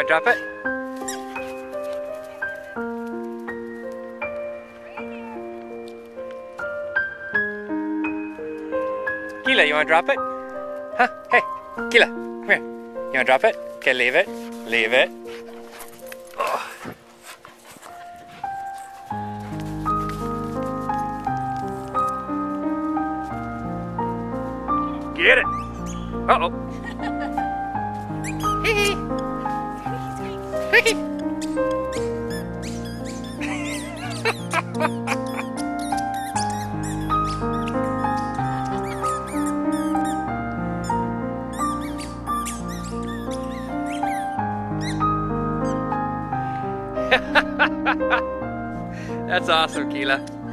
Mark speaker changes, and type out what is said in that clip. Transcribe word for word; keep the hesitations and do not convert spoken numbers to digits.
Speaker 1: want to drop it? Keela, you want to drop it? Huh? Hey, Keela, come here. You want to drop it? Okay, leave it. Leave it. Oh. Get it! Uh-oh. Hee hee. That's awesome, Keela.